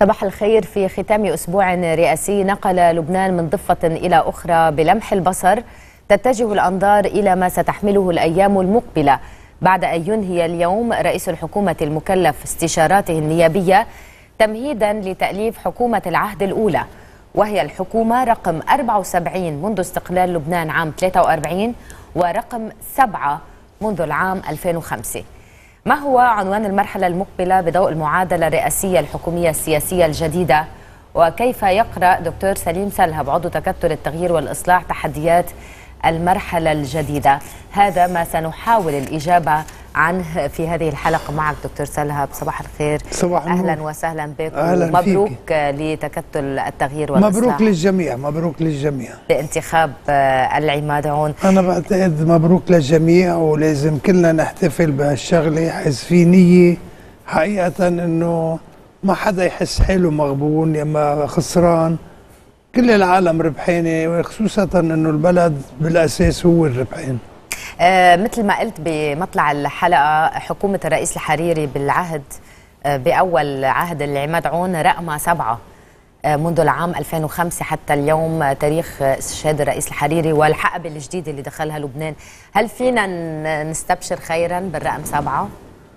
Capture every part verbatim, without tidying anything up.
صباح الخير. في ختام أسبوع رئاسي نقل لبنان من ضفة إلى أخرى بلمح البصر، تتجه الأنظار إلى ما ستحمله الأيام المقبلة بعد أن ينهي اليوم رئيس الحكومة المكلف استشاراته النيابية تمهيدا لتأليف حكومة العهد الأولى، وهي الحكومة رقم أربعة وسبعين منذ استقلال لبنان عام ثلاثة وأربعين ورقم سبعة منذ العام ألفين وخمسة. ما هو عنوان المرحلة المقبلة بضوء المعادلة الرئاسية الحكومية السياسية الجديدة؟ وكيف يقرأ دكتور سليم سلهب عضو تكتل التغيير والإصلاح تحديات المرحلة الجديدة؟ هذا ما سنحاول الإجابة عنه في هذه الحلقة معك دكتور سلهب. صباح الخير. صباح النور. أهلا وسهلا بك. أهلا ومبروك فيك. لتكتل التغيير والإصلاح. مبروك للجميع، مبروك للجميع بانتخاب العماد عون. أنا بعتقد مبروك للجميع، ولازم كلنا نحتفل بهالشغلة، حيث في نية حقيقة إنه ما حدا يحس حاله مغبون يما خسران. كل العالم ربحانة، وخصوصا إنه البلد بالأساس هو الربحان. آه مثل ما قلت بمطلع الحلقة، حكومة الرئيس الحريري بالعهد آه بأول عهد العماد عون رقم سبعة آه منذ العام ألفين وخمسة حتى اليوم، آه تاريخ استشهاد الرئيس الحريري والحقبة الجديدة اللي دخلها لبنان. هل فينا نستبشر خيرا بالرقم سبعة؟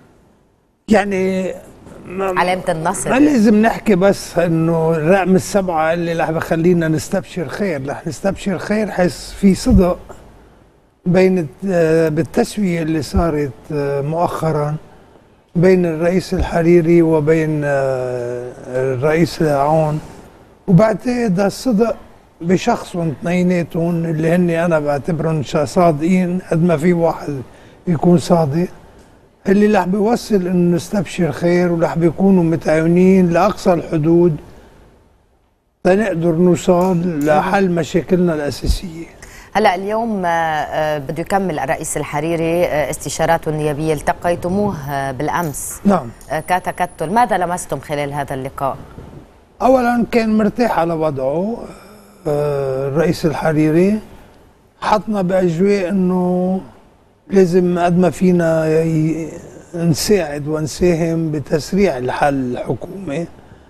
يعني علامة النصر. ما لازم نحكي بس انه الرقم السبعة اللي رح بخلينا نستبشر خير، رح نستبشر خير حيث في صدق بين بالتسوية اللي صارت مؤخرا بين الرئيس الحريري وبين الرئيس عون، وبعتقد هالصدق بشخصهم اثنيناتهم اللي هن انا بعتبرهم صادقين قد ما في واحد يكون صادق، اللي رح بيوصل انه نستبشر خير، ورح بيكونوا متعاونين لاقصى الحدود لنقدر نوصل لحل مشاكلنا الاساسيه. هلا اليوم بده يكمل الرئيس الحريري استشاراته النيابيه، التقيتموه بالامس. نعم. كتكتل، ماذا لمستم خلال هذا اللقاء؟ اولا كان مرتاح على وضعه الرئيس الحريري، حطنا باجواء انه لازم قد ما فينا نساعد ونساهم بتسريع الحل الحكومي،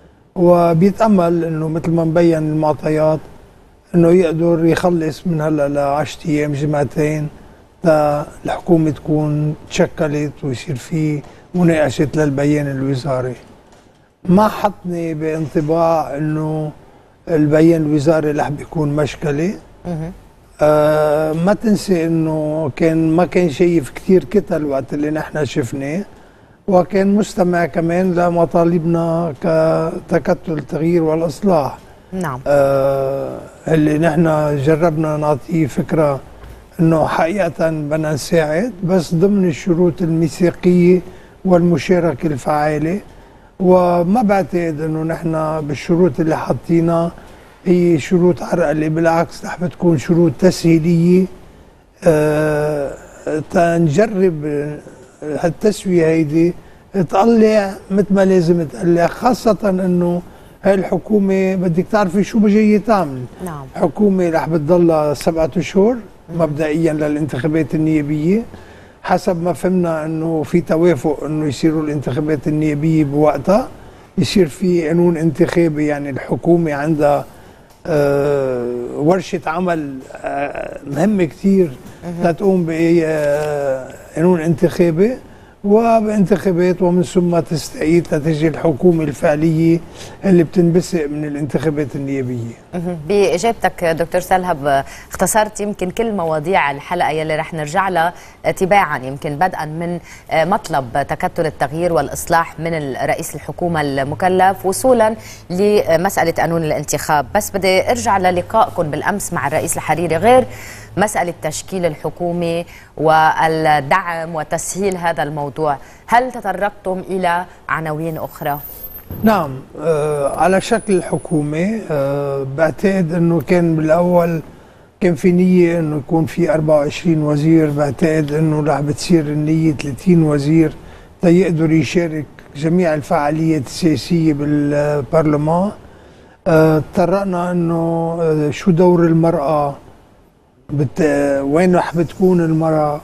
وبيتامل انه مثل ما مبين المعطيات انه يقدر يخلص من هلا لعشرة ايام جمعتين تا الحكومه تكون تشكلت ويصير في مناقشه للبيان الوزاري. ما حطني بانطباع انه البيان الوزاري رح بيكون مشكله. آه ما تنسي انه كان ما كان شايف كثير كتل وقت اللي نحن شفناه، وكان مستمع كمان لمطالبنا كتكتل التغيير والاصلاح. نعم. آه اللي نحن جربنا نعطيه فكره انه حقيقه بدنا نساعد بس ضمن الشروط الميثاقيه والمشاركه الفعاله، وما بعتقد انه نحن بالشروط اللي حاطينها هي شروط عرقلة، بالعكس رح بتكون شروط تسهيلية أه تنجرب هالتسوية هيدي تطلع مثل ما لازم تطلع، خاصة انه هاي الحكومة بدك تعرفي شو بجاية تعمل. نعم. حكومة رح بتضلها سبعة اشهر مبدئيا للانتخابات النيابية، حسب ما فهمنا انه في توافق انه يصيروا الانتخابات النيابية بوقتها، يصير في قانون انتخابي، يعني الحكومة عندها أه ورشة عمل أه مهمة كثير لتقوم بقانون انتخابي وبانتخابات، ومن ثم تستعيد لتجي الحكومة الفعلية اللي بتنبثق من الانتخابات النيابية. بإجابتك دكتور سلهب اختصرت يمكن كل مواضيع الحلقة يلي رح نرجع لها تباعا، يمكن بدءا من مطلب تكتل التغيير والإصلاح من الرئيس الحكومة المكلف وصولا لمسألة قانون الانتخاب. بس بدي ارجع للقائكم بالأمس مع الرئيس الحريري، غير مسألة تشكيل الحكومة والدعم وتسهيل هذا الموضوع، هل تطرقتم إلى عناوين أخرى؟ نعم. آه على شكل الحكومة آه بعتقد أنه كان بالأول كان في نية أنه يكون في أربعة وعشرين وزير، بعتقد أنه رح بتصير النية ثلاثين وزير تيقدر يشارك جميع الفعاليات السياسية بالبرلمان. آه تطرقنا أنه آه شو دور المرأة، بت... وين رح بتكون المرأة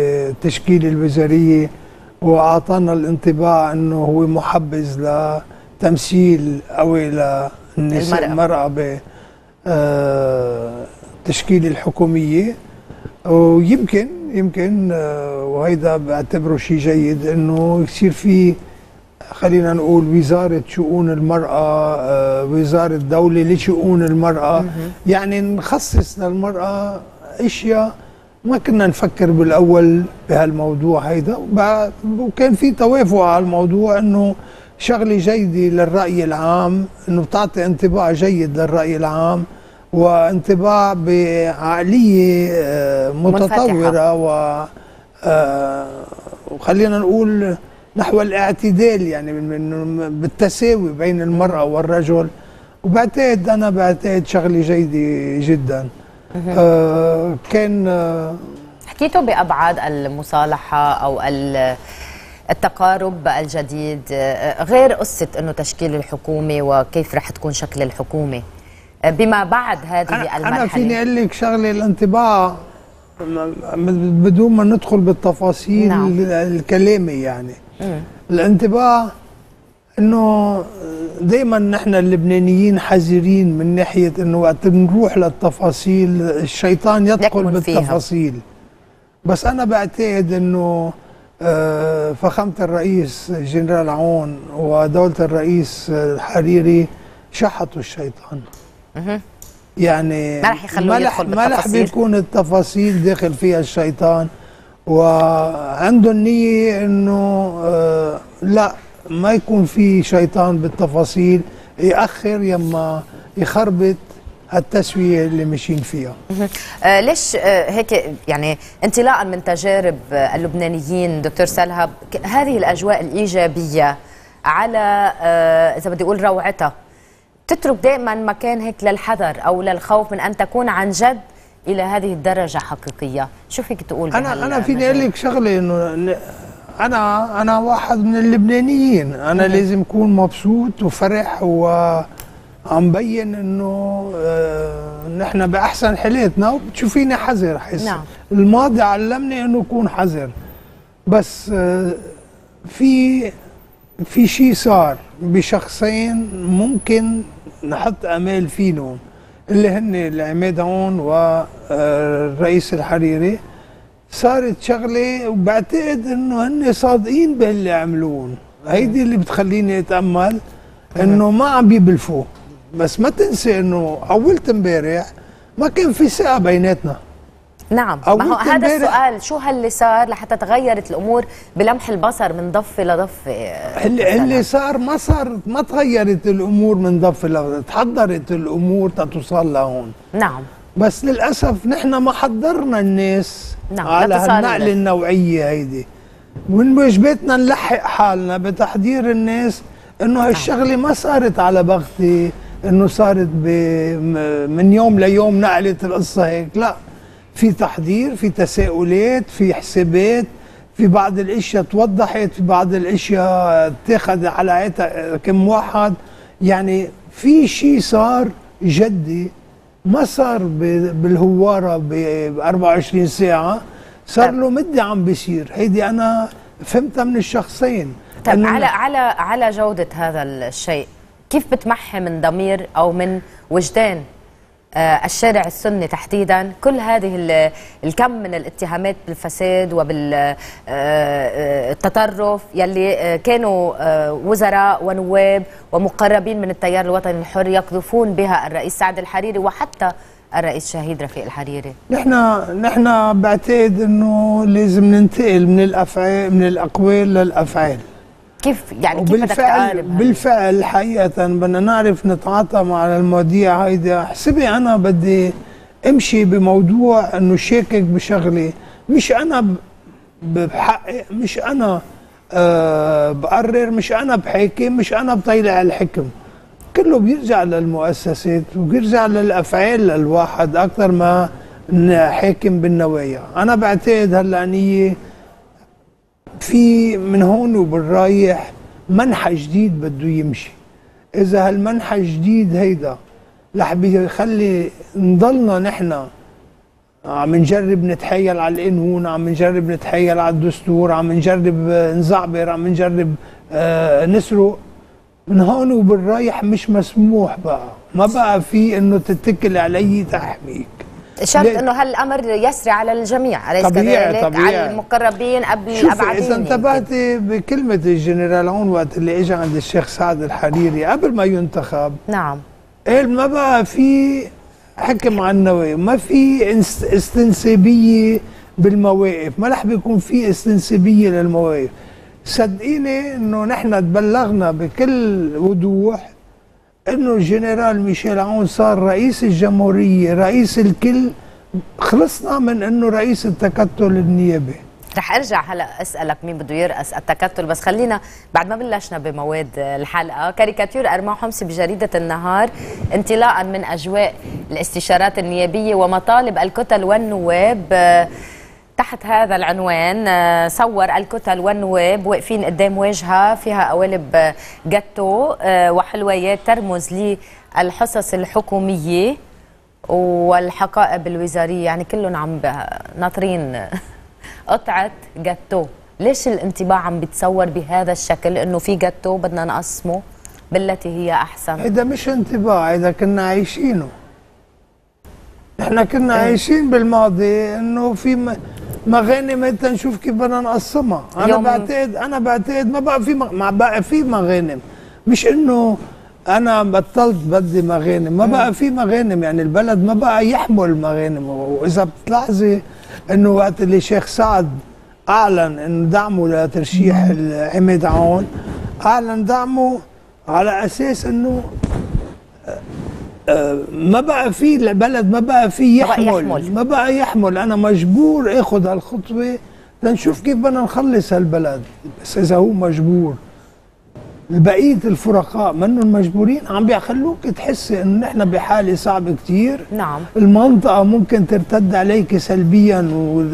بالتشكيل الوزارية، وأعطانا الانطباع أنه هو محبذ تمثيل قوي للنساء المرأة بالتشكيل الحكومية. ويمكن يمكن وهيدا بعتبره شيء جيد انه يصير في، خلينا نقول، وزارة شؤون المرأة، وزارة دولة لشؤون المرأة، يعني نخصص للمرأة اشياء ما كنا نفكر بالاول بهالموضوع هيدا، وكان في توافق على الموضوع انه شغله جيده للراي العام، انه بتعطي انطباع جيد للراي العام وانطباع بعقليه متطوره و وخلينا نقول نحو الاعتدال، يعني من بالتساوي بين المراه والرجل. وبعتقد انا بعتقد شغله جيده جدا. آه كان آه حكيتوا بأبعاد المصالحة أو التقارب الجديد، غير قصة أنه تشكيل الحكومة وكيف رح تكون شكل الحكومة بما بعد هذه أنا المرحلة. أنا فيني أقول لك شغلة، الانطباع بدون ما ندخل بالتفاصيل. نعم. الكلامي يعني م. الانطباع انه دائما نحن اللبنانيين حذرين من ناحيه انه وقت بنروح للتفاصيل الشيطان يدخل بالتفاصيل فيها. بس انا بعتقد انه فخامه الرئيس جنرال عون ودوله الرئيس الحريري شحطوا الشيطان. أه. يعني ما رح يخلوه يدخل بالتفاصيل، ما رح بيكون التفاصيل داخل فيها الشيطان، وعندهم نيه انه آه لا ما يكون في شيطان بالتفاصيل يأخر يما يخربط هالتسوية اللي ماشيين فيها. آه ليش آه هيك يعني انطلاقا من تجارب آه اللبنانيين دكتور سلهب، هذه الأجواء الإيجابية على آه إذا بدي أقول روعتها تترك دائما مكان هيك للحذر أو للخوف من أن تكون عن جد إلى هذه الدرجة حقيقية؟ شو فيك تقول؟ أنا أنا فيني أقول لك شغلة، إنه أنا أنا واحد من اللبنانيين، أنا مم. لازم أكون مبسوط وفرح وعم بين إنه آه نحن بأحسن حالاتنا، وبتشوفيني حذر. حس نعم. الماضي علمني إنه أكون حذر، بس آه في في شيء صار بشخصين ممكن نحط أمال فيهم، اللي هن العماد عون والرئيس الحريري. صارت شغله وبعتقد انه هن صادقين باللي عملوه، هيدي اللي بتخليني اتامل انه ما عم بيبلفوا. بس ما تنسي انه اولت امبارح ما كان في ثقه بيناتنا. نعم، ما هو هذا السؤال، شو هاللي صار لحتى تغيرت الامور بلمح البصر من ضفه لضفه؟ اللي, اللي صار ما صار ما تغيرت الامور من ضفه لضفه، تحضرت الامور تتوصل لهون. نعم، بس للاسف نحن ما حضرنا الناس نعم. على هالنقله النوعيه هيدي، ومن واجباتنا نلحق حالنا بتحضير الناس انه هالشغله ما صارت على بغتي، انه صارت من يوم ليوم نقلت القصه هيك، لا، في تحضير، في تساؤلات، في حسابات، في بعض الاشياء توضحت، في بعض الاشياء اتخذ على عيتها كم واحد. يعني في شيء صار جدي ما صار بالهواره ب أربعة وعشرين ساعه، صار له مده عم بيصير. هيدي انا فهمتها من الشخصين. طيب على على على جوده هذا الشيء، كيف بتمحي من ضمير او من وجدان آه الشارع السني تحديدا كل هذه الكم من الاتهامات بالفساد وبالتطرف يلي كانوا آه وزراء ونواب ومقربين من التيار الوطني الحر يقذفون بها الرئيس سعد الحريري وحتى الرئيس شهيد رفيق الحريري؟ نحن نحن بعتقد انه لازم ننتقل من الافعال من الاقوال للافعال. كيف يعني كيف بدك تقارب؟ بالفعل حقيقة بدنا نعرف نتعاطى مع المواضيع هيدي. حسبي أنا بدي أمشي بموضوع إنه شاكك بشغلة، مش أنا بحقق، مش أنا أه بقرر، مش أنا بحاكم، مش أنا بطيلع الحكم. كله بيرجع للمؤسسات وبيرجع للأفعال للواحد أكثر ما حاكم بالنوايا. أنا بعتقد هاللعنية في من هون وبالرايح منحى جديد بده يمشي. اذا هالمنحى الجديد هيدا رح بيخلي نضلنا نحن عم نجرب نتحايل على القانون، عم نجرب نتحايل على الدستور، عم نجرب نزعبر، عم نجرب آه نسرق، من هون وبالرايح مش مسموح بقى، ما بقى في انه تتكل علي تحميك. شرط انه هالامر يسري على الجميع، أليس طبيعي طبيعي على المقربين قبل الابعدين. اذا انتبهتي بكلمه الجنرال عون وقت اللي اجى عند الشيخ سعد الحريري قبل ما ينتخب، نعم، قال ما بقى في حكم على النوايا، ما في استنسابيه بالمواقف، ما رح بيكون في استنسابيه للمواقف. صدقيني انه نحن تبلغنا بكل وضوح انه الجنرال ميشيل عون صار رئيس الجمهوريه، رئيس الكل، خلصنا من انه رئيس التكتل النيابي. رح ارجع هلا اسالك مين بده يرأس التكتل، بس خلينا بعد ما بلشنا بمواد الحلقه. كاريكاتير ارماء حمص بجريده النهار انطلاقا من اجواء الاستشارات النيابيه ومطالب الكتل والنواب، تحت هذا العنوان صور الكتل والنواب واقفين قدام واجهه فيها قوالب جاتو وحلويات ترمز للحصص الحكوميه والحقائب الوزاريه، يعني كلهم عم ناطرين قطعه جاتو. ليش الانطباع عم بيتصور بهذا الشكل انه في جاتو بدنا نقسمه بالتي هي احسن؟ هذا مش انطباع، هذا كنا عايشينه. احنا كنا ايه؟ عايشين بالماضي انه في مغانم تنشوف كيف بدنا نقسمها. انا بعتقد انا بعتقد ما بقى في ما بقى في مغانم، مش انه انا بطلت بدي مغانم، ما بقى في مغانم، يعني البلد ما بقى يحمل مغانم. واذا بتلاحظي انه وقت اللي شيخ سعد اعلن انه دعمه لترشيح عماد عون، اعلن دعمه على اساس انه ما بقى في البلد ما بقى في يحمل, يحمل ما بقى يحمل انا مجبور اخذ هالخطوه لنشوف كيف بدنا نخلص هالبلد. بس اذا هو مجبور، بقيه الفرقاء منهم مجبورين، عم بيخلوك تحسي انه نحن بحاله صعبه كثير. نعم، المنطقه ممكن ترتد عليك سلبيا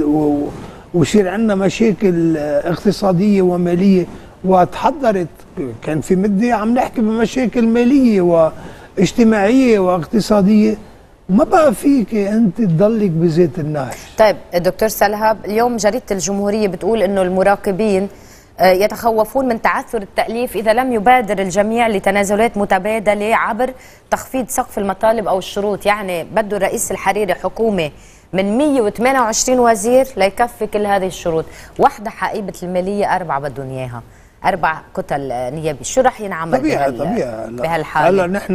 ويصير عندنا مشاكل اقتصاديه وماليه. وتحضرت كان في مده عم نحكي بمشاكل ماليه و اجتماعيه واقتصاديه، ما بقى فيك انت تضلك بزيت النهج. طيب دكتور سلهب، اليوم جريده الجمهوريه بتقول انه المراقبين يتخوفون من تعثر التأليف إذا لم يبادر الجميع لتنازلات متبادلة عبر تخفيض سقف المطالب أو الشروط. يعني بده الرئيس الحريري حكومة من مئة وثمانية وعشرين وزير ليكفي كل هذه الشروط. وحدة حقيبة المالية أربعة بدهم إياها، أربع كتل نيابي. شو رح ينعمل طبيعي طبيعي بهالحالة؟ هلا نحن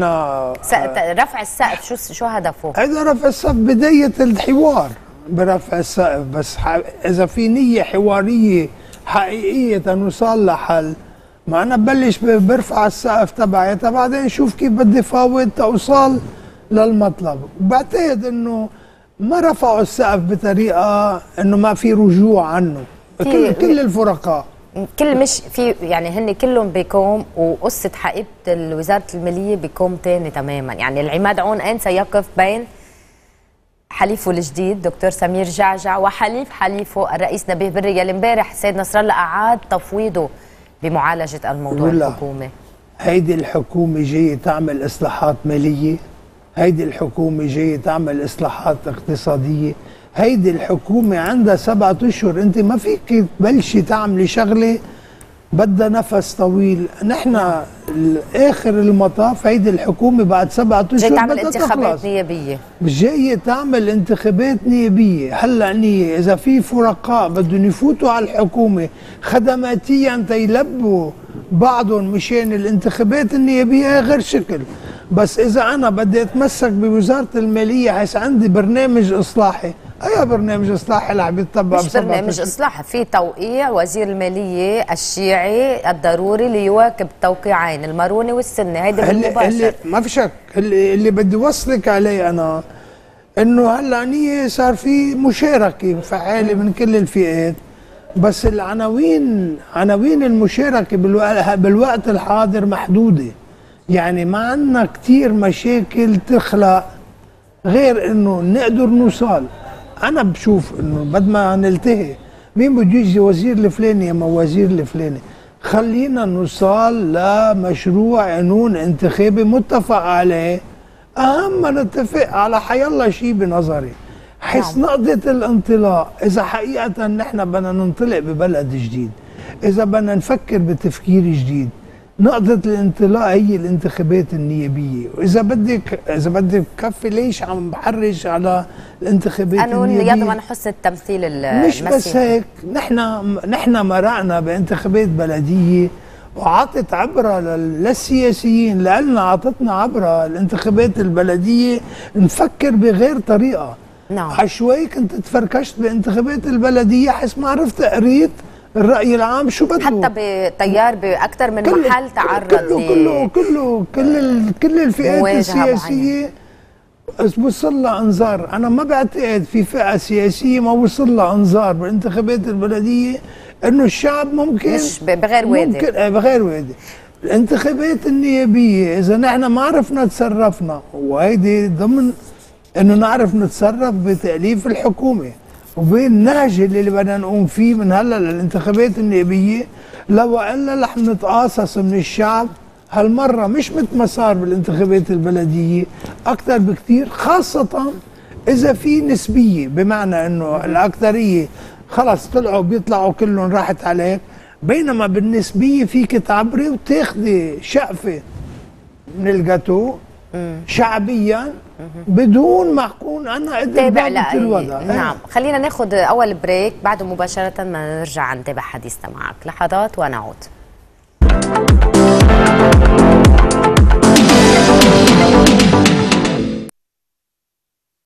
رفع السقف شو شو هدفه؟ هذا رفع السقف بداية الحوار برفع السقف، بس إذا في نية حوارية حقيقية نوصل لحل، ما أنا ببلش برفع السقف تبعي بعدين نشوف كيف بدي فاوض توصل للمطلب. وبعتقد إنه ما رفعوا السقف بطريقة إنه ما في رجوع عنه. كل كل الفرقاء كل مش في، يعني هن كلهم بكوم، وقصة حقيبة وزارة المالية بكوم تاني تماما. يعني العماد عون أين سيقف بين حليفه الجديد دكتور سمير جعجع وحليف حليفه الرئيس نبيه بري، اللي امبارح السيد نصر الله أعاد تفويضه بمعالجة الموضوع الحكومي. هيدي الحكومة جاية تعمل إصلاحات مالية، هيدي الحكومة جاية تعمل إصلاحات اقتصادية، هيدي الحكومة عندها سبعة أشهر. أنت ما فيك تبلشي تعملي شغلة بدها نفس طويل. نحن آخر المطاف هيدي الحكومة بعد سبعة أشهر جاي تعمل انتخابات نيابية، مش جاية تعمل انتخابات نيابية. هلا نية إذا في فرقاء بدهم يفوتوا على الحكومة خدماتيا تيلبوا بعضهم مشان الانتخابات النيابية غير شكل. بس إذا أنا بدي أتمسك بوزارة المالية حيث عندي برنامج إصلاحي، أي برنامج إصلاحي اللي عم يتطبق؟ مش برنامج إصلاحي، في توقيع وزير المالية الشيعي الضروري ليواكب توقيعين الماروني والسني. هيدي بالمباشر ما في شك. اللي, اللي بدي وصلك عليه أنا إنه هلا نية صار في مشاركة فعالة من كل الفئات، بس العناوين عناوين المشاركة بالوقت الحاضر محدودة. يعني ما عندنا كتير مشاكل تخلق غير انه نقدر نوصل. انا بشوف انه بد ما نلتهي مين بده يجي وزير الفلاني اما وزير الفلاني، خلينا نوصل لمشروع قانون انتخابي متفق عليه. اهم نتفق على حيالله شيء بنظري حيث نقطة الانطلاق. اذا حقيقة نحن بدنا ننطلق ببلد جديد، اذا بدنا نفكر بتفكير جديد، نقطة الانطلاق هي الانتخابات النيابية، وإذا بدك إذا بدك كفي ليش عم بحرج على الانتخابات قانون النيابية؟ يضمن حسن التمثيل المسيحي. مش بس هيك، نحن نحن مرقنا بانتخابات بلدية وعطت عبرة للسياسيين، لأننا عطتنا عبرة الانتخابات البلدية نفكر بغير طريقة. نعم. عشوائي كنت تفركشت بانتخابات البلدية حيث ما عرفت قريت الرأي العام شو بده. حتى بتيار باكثر من كل محل تعرض كله ل كله كله كل ال- كل الفئات السياسيه وصل لها انذار. انا ما بعتقد في فئه سياسيه ما وصل لها انذار بالانتخابات البلديه انه الشعب ممكن مش بغير وادي، ممكن بغير وادي. الانتخابات النيابيه اذا نحن ما عرفنا تصرفنا، وهيدي ضمن انه نعرف نتصرف بتاليف الحكومه وبالنهج اللي بدنا نقوم فيه من هلا للانتخابات النيابيه، لو الا رح نتقاصص من الشعب هالمره مش مثل ما صار بالانتخابات البلديه، اكثر بكثير، خاصه اذا في نسبيه، بمعنى انه الاكثريه خلص طلعوا بيطلعوا كلهم راحت عليك، بينما بالنسبيه فيك تعبري وتاخذي شقفه من الجاتو شعبيا بدون ما اكون انا قدر ضابط الوضع. نعم. خلينا ناخذ اول بريك، بعده مباشره ما نرجع نتابع حديثنا معك. لحظات ونعود.